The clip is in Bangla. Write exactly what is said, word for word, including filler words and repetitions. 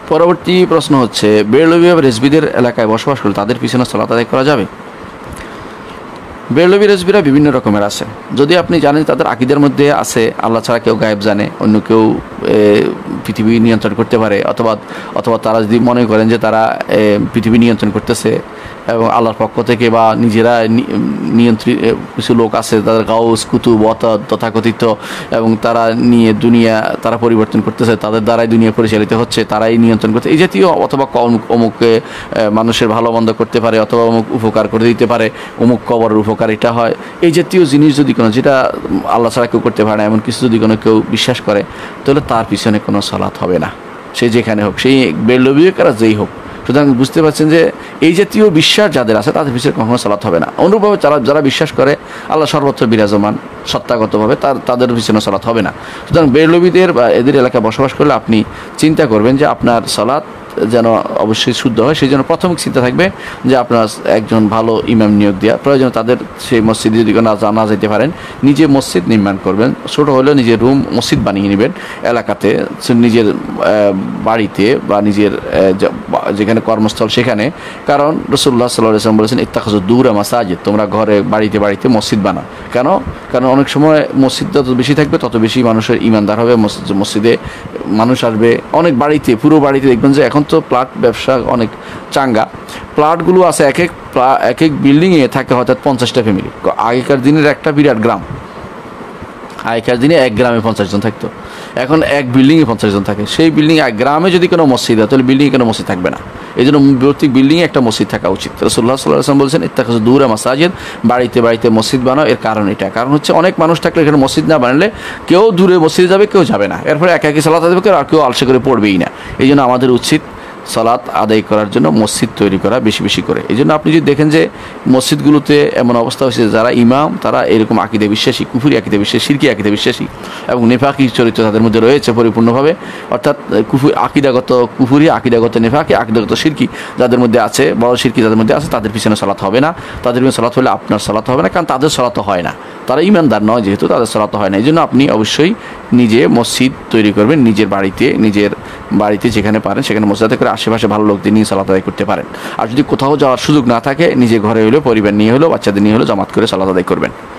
পরবর্তী প্রশ্ন হচ্ছে, বেরলভী বা রেজবিদের এলাকায় বসবাস করলে তাদের পিছনে সালাত আদায় করা যাবে? বেরলভী রেজবিরা বিভিন্ন রকমের আছে। যদি আপনি জানেন তাদের আকীদার মধ্যে আছে আল্লাহ ছাড়া কেউ গায়েব জানে, অন্য কেউ পৃথিবী নিয়ন্ত্রণ করতে পারে, অথবা অথবা তারা যদি মনে করেন যে তারা পৃথিবী নিয়ন্ত্রণ করতেছে এবং আল্লাহর পক্ষ থেকে বা নিজেরা নিয়ন্ত্রিত কিছু লোক আছে তাদের গাউস কুতুব অতদ তথাকথিত, এবং তারা নিয়ে দুনিয়া তারা পরিবর্তন করতেছে, তাদের দ্বারাই দুনিয়া পরিচালিত হচ্ছে, তারাই নিয়ন্ত্রণ করতে, এই জাতীয়, অথবা অমুককে মানুষের ভালো মন্দ করতে পারে, অথবা অমুক উপকার করে দিতে পারে, অমুক কবরের উপকার এটা হয়, এই জাতীয় জিনিস যদি কোনো, যেটা আল্লাহ ছাড়া কেউ করতে পারে না এমন কিছু যদি কোনো কেউ বিশ্বাস করে, তাহলে তার পিছনে কোনো সালাত হবে না, সে যেখানে হোক, সেই বেরলভী কারা যেই হোক। সুতরাং বুঝতে পারছেন যে এই জাতীয় বিশ্বাস যাদের আছে তাদের পিছনে কখনো সালাত হবে না। অনুরূপভাবে যারা যারা বিশ্বাস করে আল্লাহ সর্বত্র বিরাজমান সত্তাগতভাবে, তার তাদের পিছনে সালাত হবে না। সুতরাং বেরলভীদের বা এদের এলাকায় বসবাস করলে আপনি চিন্তা করবেন যে আপনার সালাত যেন অবশ্যই শুদ্ধ হয়, সেই জন্য প্রাথমিক চিন্তা থাকবে যে আপনার একজন ভালো ইমাম নিয়োগ দেওয়া প্রয়োজন। তাদের সেই মসজিদে যদি না না যেতে পারেন, নিজে মসজিদ নির্মাণ করবেন, ছোটো হলেও নিজের রুম মসজিদ বানিয়ে নেবেন এলাকাতে, নিজের বাড়িতে বা নিজের যেখানে কর্মস্থল সেখানে। কারণ রাসূলুল্লাহ সাল্লাল্লাহু আলাইহি ওয়াসাল্লাম বলেছেন, ইত্তাখাযু দুরা মাসাজিদ, তোমরা ঘরে বাড়িতে বাড়িতে মসজিদ বানাও। কেন? কারণ অনেক সময় মসজিদ যত বেশি থাকবে তত বেশি মানুষের ইমানদার হবে, মসজিদে মানুষ আসবে। অনেক বাড়িতে, পুরো বাড়িতে দেখবেন যে এখন তো প্লাট ব্যবসা অনেক চাঙ্গা, প্লাটগুলো আছে এক এক এক এক বিল্ডিংয়ে থাকে হয়তো পঞ্চাশটা ফ্যামিলি। আগেকার দিনের একটা বিরাট গ্রাম, আগেকার দিনে এক গ্রামে পঞ্চাশ জন থাকতো, এখন এক বিল্ডিংয়ে পঞ্চাশ জন থাকে। সেই বিল্ডিং এক গ্রামে যদি কোনো মসজিদ হয় তাহলে বিল্ডিংয়ে কোনো মসজিদ থাকবে না, এই জন্য প্রত্যেক বিল্ডিংয়ে একটা মসজিদ থাকা উচিত। রাসূলুল্লাহ সাল্লাল্লাহু আলাইহি ওয়াসাল্লাম বলছেন, ইত্তাখাযু দুরা মাসাজিদ, বাড়িতে বাড়িতে মসজিদ বানাও। এর কারণ এটা, কারণ হচ্ছে অনেক মানুষ থাকলে এখানে মসজিদ না বানালে কেউ দূরে মসজিদে যাবে, কেউ যাবে না, এরপরে একা একই সালাত আদায় করবে আর কেউ আলসে করে পড়বেই না। এই জন্য আমাদের উচিত সালাত আদায় করার জন্য মসজিদ তৈরি করা বেশি বেশি করে। এই জন্য আপনি যদি দেখেন যে মসজিদগুলোতে এমন অবস্থা হয়েছে যারা ইমাম তারা এরকম আকিদে বিশ্বাসী, কুফরি আকিদে বিশ্বাসী, শিরকি আকিদে বিশ্বাসী এবং নেফাকি চরিত্র তাদের মধ্যে রয়েছে পরিপূর্ণভাবে, অর্থাৎ কুফরি আকিদাগত কুফরি, আকিদাগত নেফাকি, আকিদাগত শিরকি যাদের মধ্যে আছে, বড় শিরকি যাদের মধ্যে আছে, তাদের পিছনে সালাত হবে না। তাদের পিছনে সালাত হলে আপনার সালাত হবে না, কারণ তাদের সালাত হয় না, তারা ইমানদার নয় যেহেতু, তাদের সালাত হয় না। এই জন্য আপনি অবশ্যই নিজে মসজিদ তৈরি করবেন, নিজের বাড়িতে, নিজের বাড়িতে যেখানে পারেন সেখানে মসজিদে করে আশেপাশে ভালো লোকদের নিয়ে সালাত আদায় করতে পারেন। আর যদি কোথাও যাওয়ার সুযোগ না থাকে, নিজে ঘরে হলেও, পরিবার নিয়ে হলেও, বাচ্চাদের নিয়ে হলেও জামাত করে সালাত আদায় করবেন।